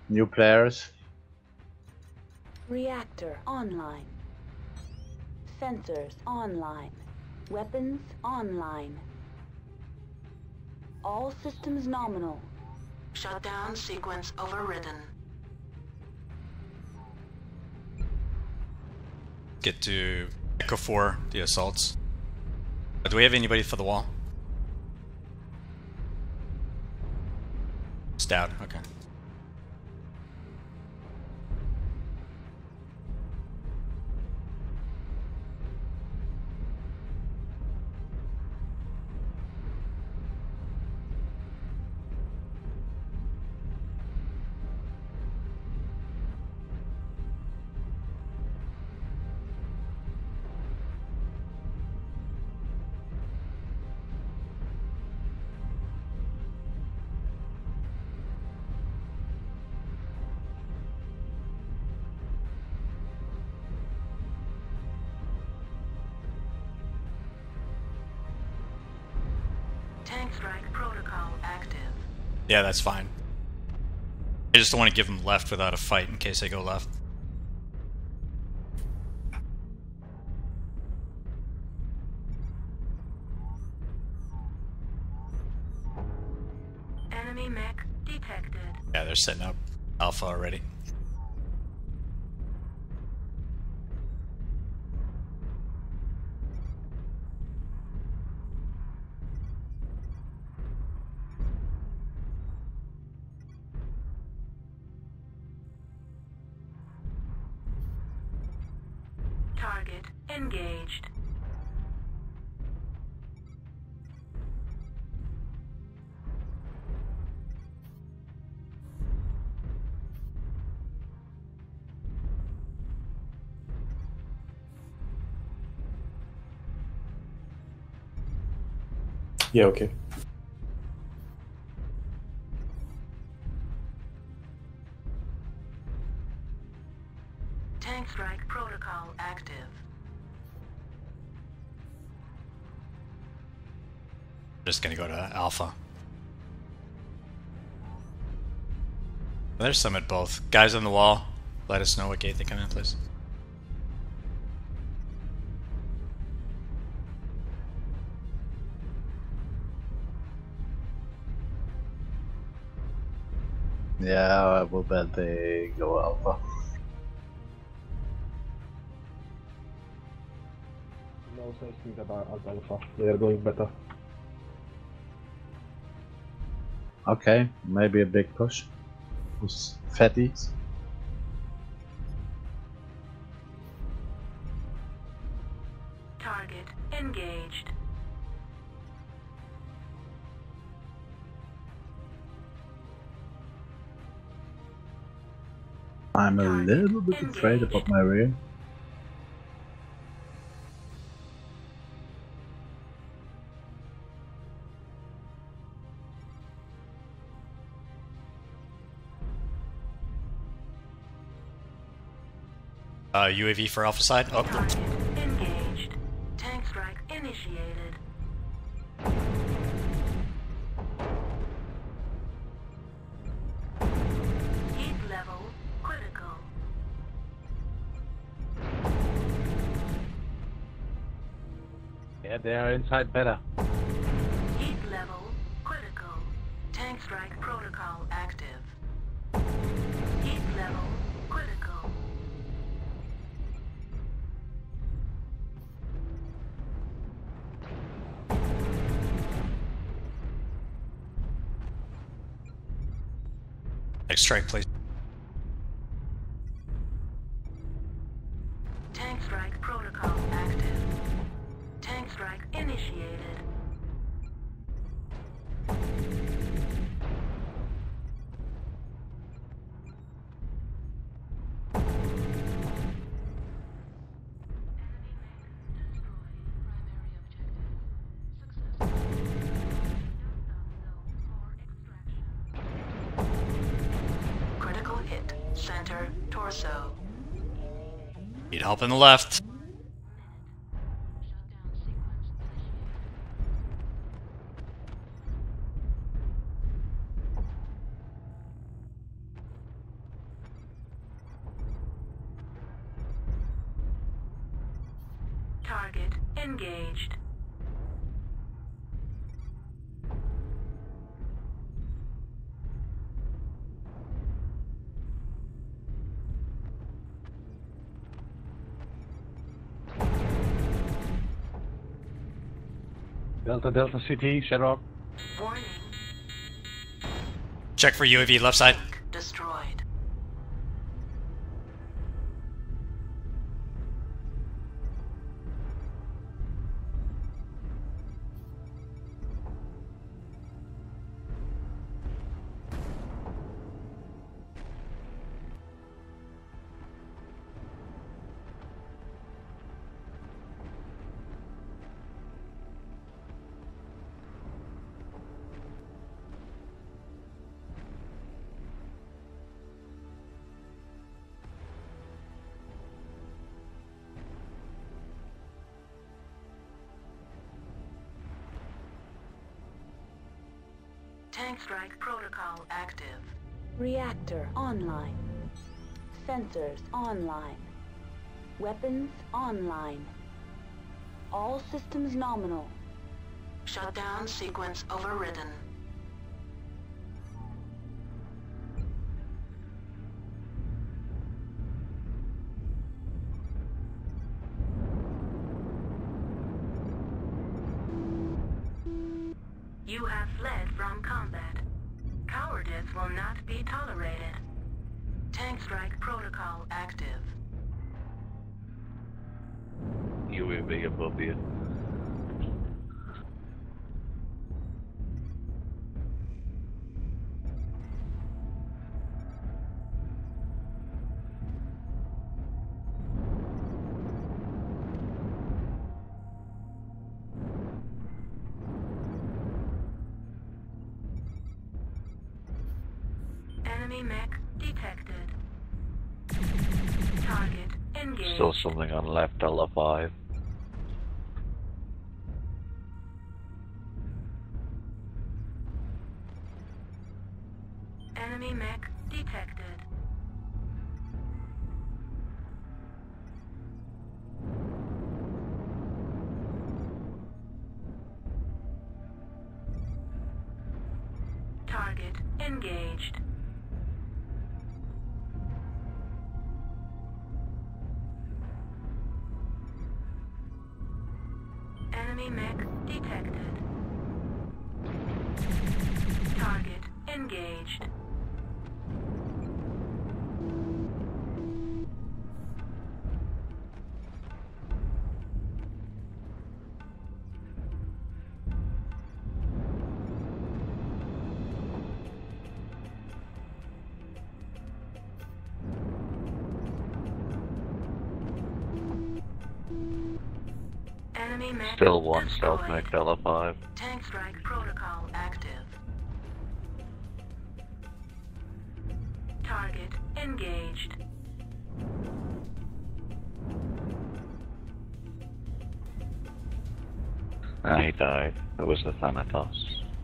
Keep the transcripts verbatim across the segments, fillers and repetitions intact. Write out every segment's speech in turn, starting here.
New players. Reactor online. Sensors online. Weapons online. All systems nominal. Shutdown sequence overridden. Get to Echo four, the assaults. Uh, Do we have anybody for the wall? Stout, okay. Tank strike protocol active. Yeah, that's fine. I just don't want to give them left without a fight in case they go left. Enemy mech detected. Yeah, they're setting up Alpha already. Target engaged. Yeah, okay. Tank strike protocol active. Just gonna go to Alpha. There's some at both. Guys on the wall, let us know what gate they come in, please. Yeah, I will bet they go Alpha. No sense in that as Alpha. They are going better. Okay, maybe a big push. Who's fatties? Target engaged. I'm a Target little bit afraid engaged. about my rear. Uh, U A V for Alpha side. Oh, Target engaged. Tank strike initiated. Heat level critical. Yeah, they are inside better. Heat level critical. Tank strike protocol active. Heat level critical. next strike, please. Tank strike protocol active. Tank strike initiated. Critical hit. Center torso. Need help on the left. engaged. Delta Delta C T, Sherlock. Warning. Check for U A V left side. Destroyed. Tank strike protocol active. Reactor online. Sensors online. Weapons online. All systems nominal. Shutdown sequence overridden. You have fled from combat. Cowardice will not be tolerated. Tank strike protocol active. U A V above you. Enemy mech detected. Target engaged. Still something on left, Delta five. Enemy mech detected. Target engaged. Enemy mech detected. Target engaged. Enemy mech Still one destroyed. stealth mech, Delta five. Tank strike protocol active. Target engaged. Ah, he died. It was the Thanatos.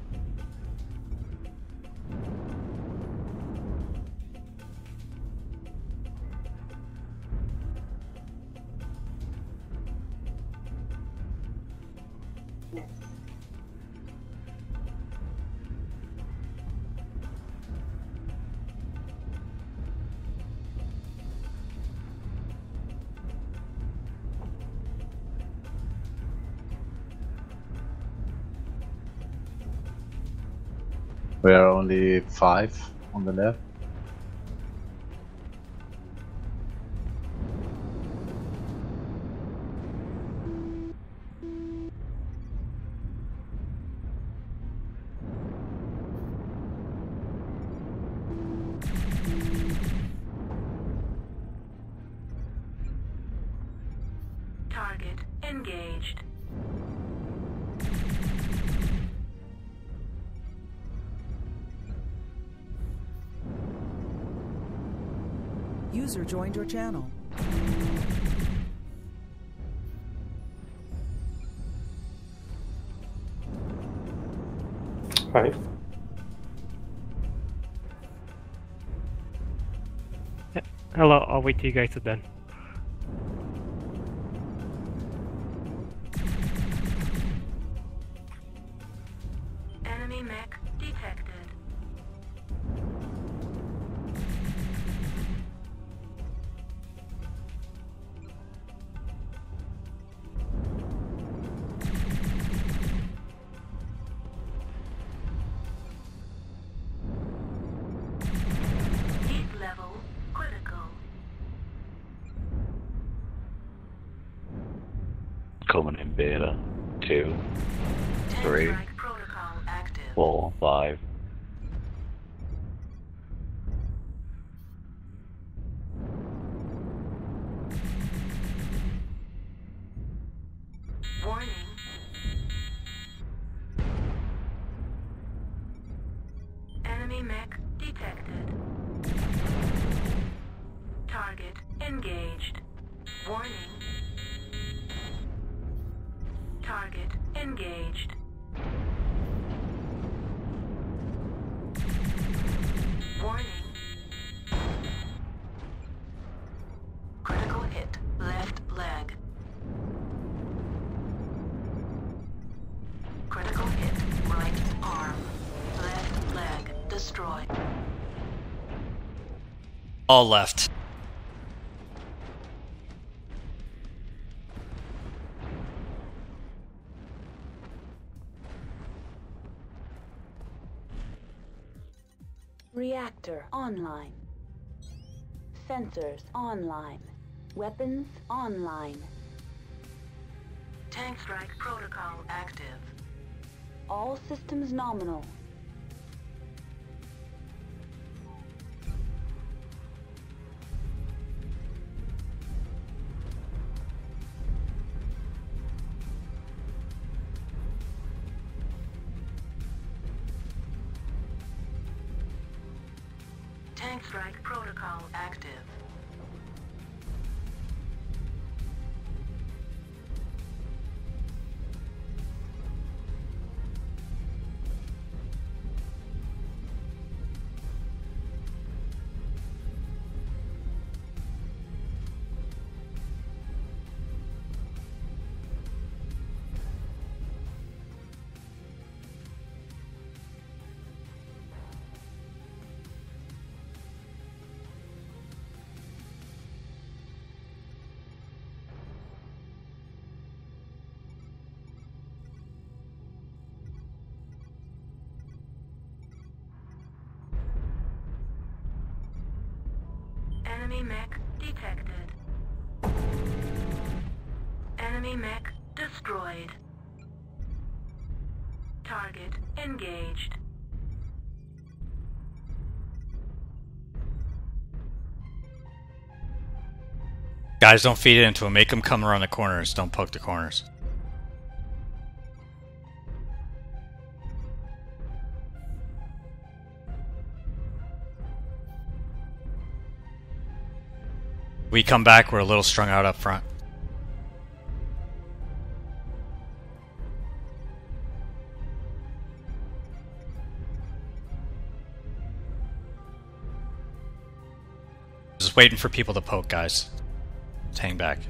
We are only five on the left. Target engaged. User joined your channel. Hi. Hello, I'll wait till you guys are done. coming in beta. Two, Tank three, strike protocol active. four, five. Warning. Enemy mech detected. Target engaged. Warning. Target engaged. Warning. Critical hit. Left leg. Critical hit. Right arm. Left leg destroyed. All left. Reactor online. Sensors online. Weapons online. Tank strike protocol active. All systems nominal. Tank strike protocol active. Enemy mech detected. Enemy mech destroyed. Target engaged. Guys, don't feed it into him. Make him come around the corners. Don't poke the corners. We come back, we're a little strung out up front. Just waiting for people to poke, guys. Just hang back.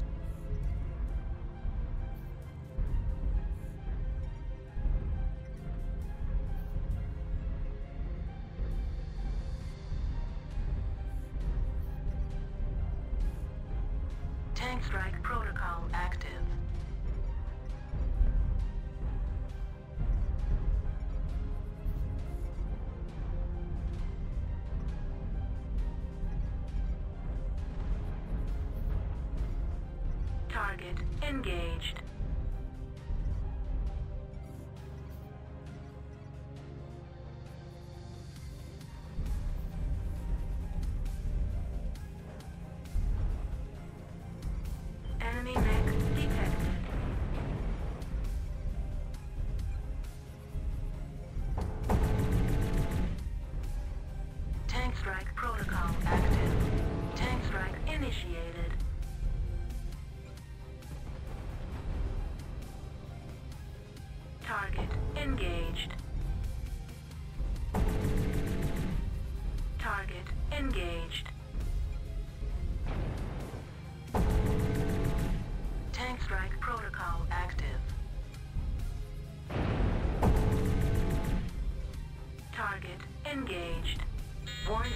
Tank strike protocol active. Target engaged. Enemy mech detected. Tank strike protocol active. Tank strike initiated. Target engaged. Target engaged. Tank strike protocol active. Target engaged. Warning.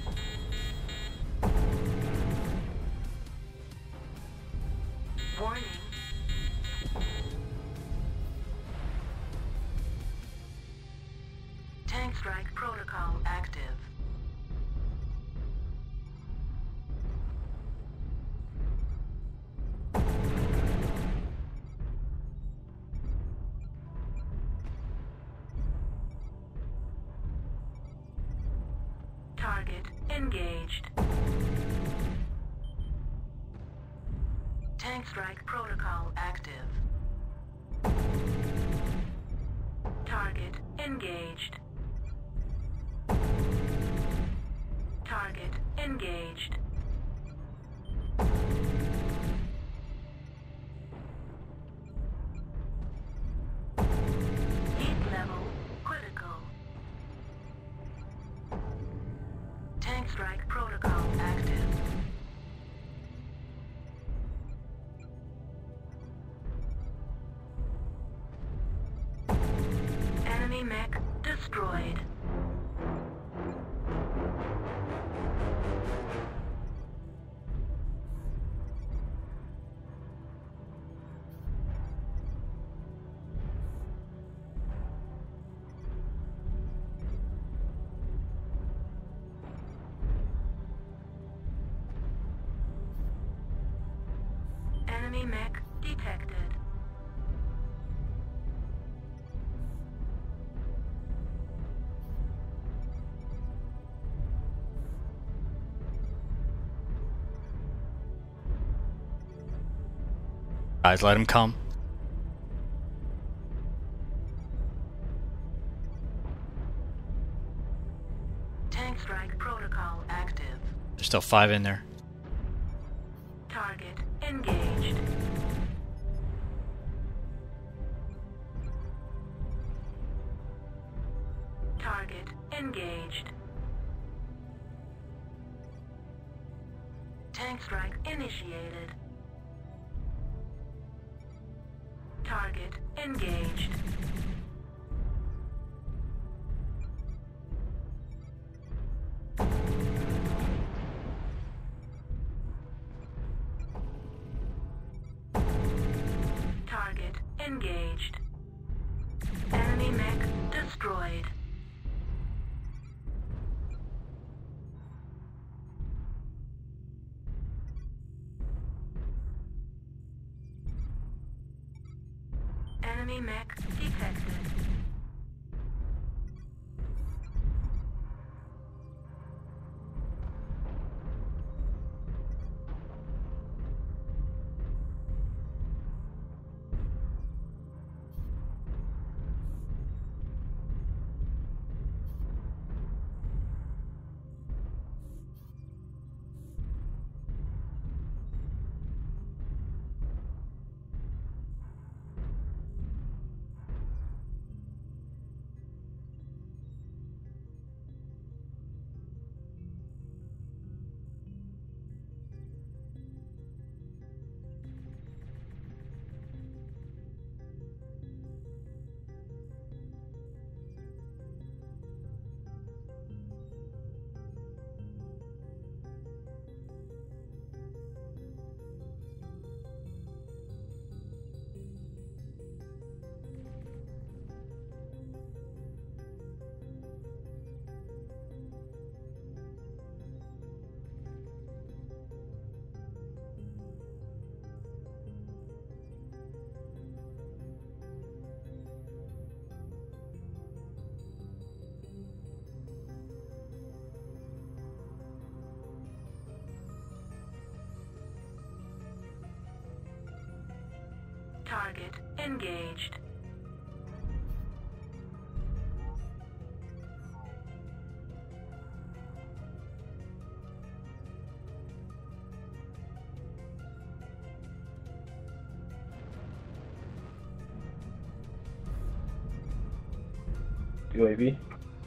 Warning. Tank strike protocol active. Target engaged. Tank strike protocol active. Target engaged. Target engaged. Heat level critical. Tank strike protocol active. Enemy mech destroyed. Enemy mech detected. Guys, let him come. Tank strike protocol active. There's still five in there. Target engaged. Target engaged. Tank strike initiated. Target engaged. Target engaged. Enemy mech destroyed. Enemy mech detected. Target engaged. U A V.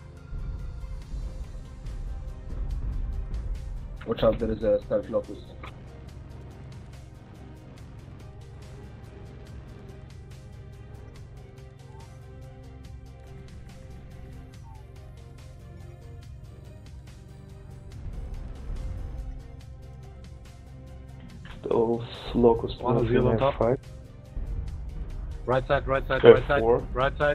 Watch out, there is a stealth locus. Those locus One of you on top. five. Right side, right side, Okay, right side, four. right side.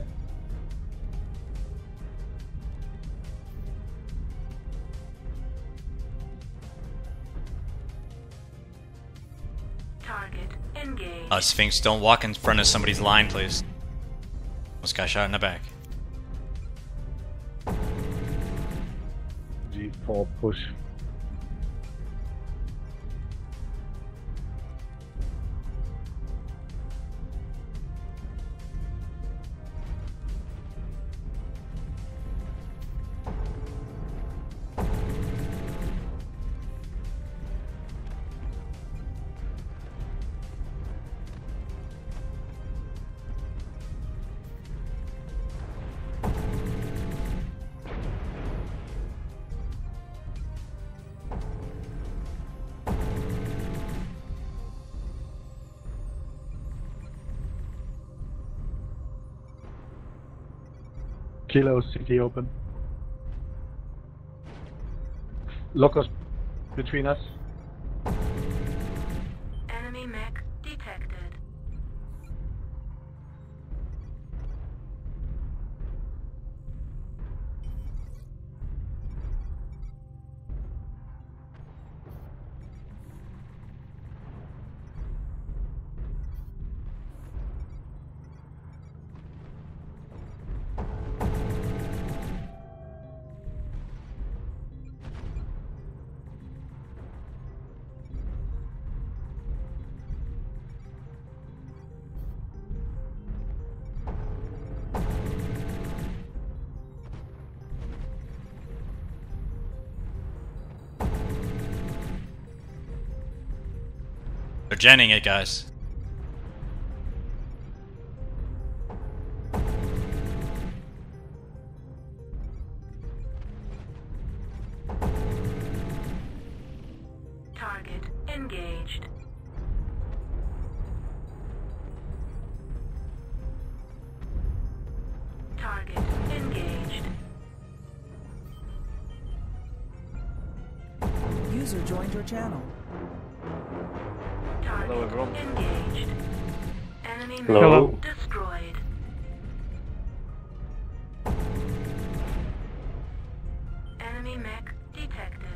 Target engaged. Uh, Sphinx, don't walk in front of somebody's line, please. Almost got shot in the back. G four push. Kilo city open. Lockers between us. Enemy mech detected. They're genning it, guys. Target engaged. Target engaged. User joined your channel. Target Hello, everyone. engaged. Enemy mech Hello. destroyed. Enemy mech detected.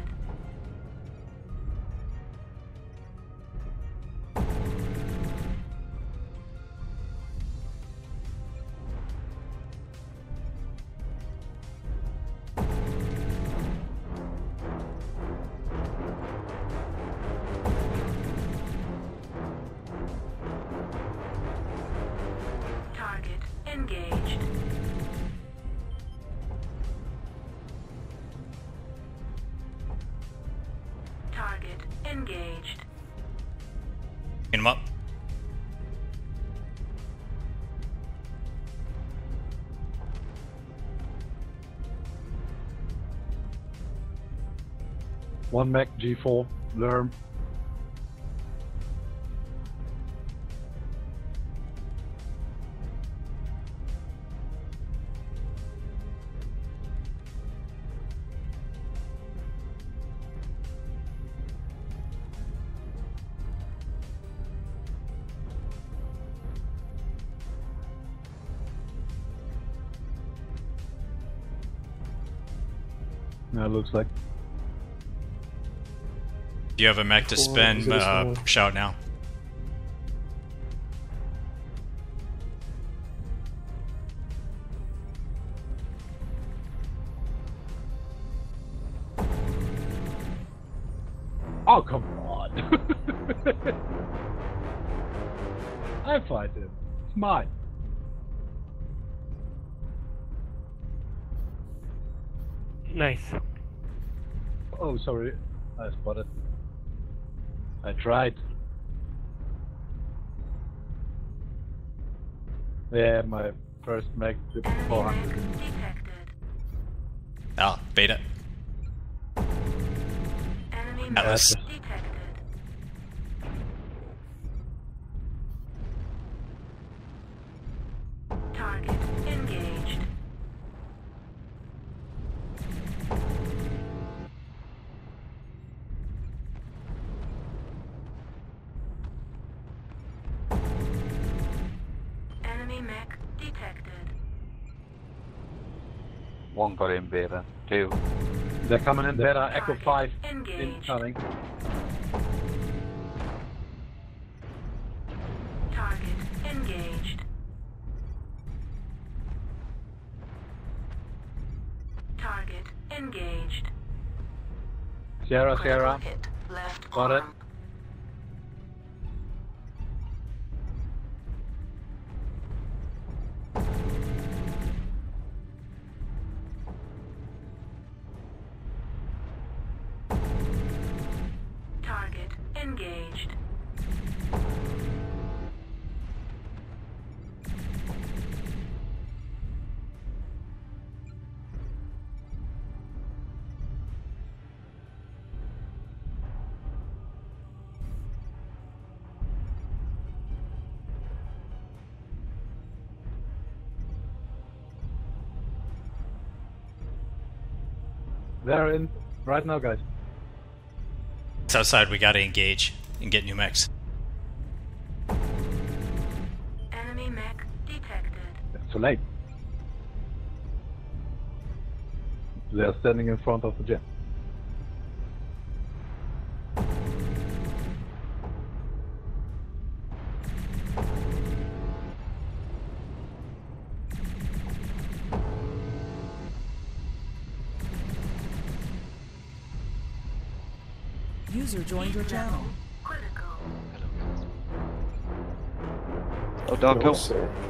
Target engaged. Target engaged. Get him up. One mech G four. Lerm. Yeah, looks like. Do you have a mech to spin? Uh, shout now. Oh, come on. I fight him. It's mine. Nice. Oh, sorry. I spotted. I tried. Yeah, my first mech did four Enemy hundred. mech detected. Ah, beta. Enemy Atlas. mech detected. Target engaged. Enemy mech detected. One got in beta. Two. They're coming in better. Echo Target five engaged. incoming. Target engaged. Target engaged. Sierra, Critical Sierra. hit. Left Got it. arm. Target engaged. They're in right now, guys. It's outside, we gotta engage and get new mechs. Enemy mech detected. It's too late. They are standing in front of the gym. User joined your channel. Critical. Oh, dog go.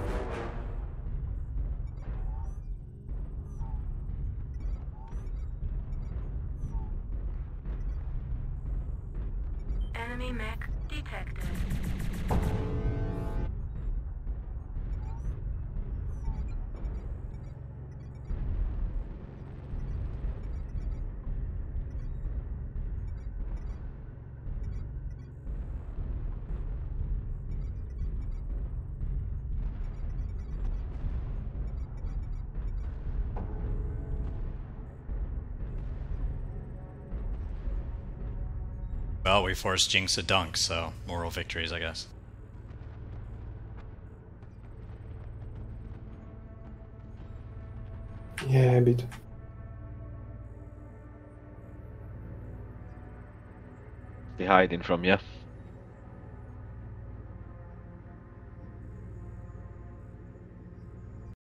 Enemy mech detected. Well, we forced Jinx to dunk, so moral victories, I guess. Yeah, a bit. They hiding from you.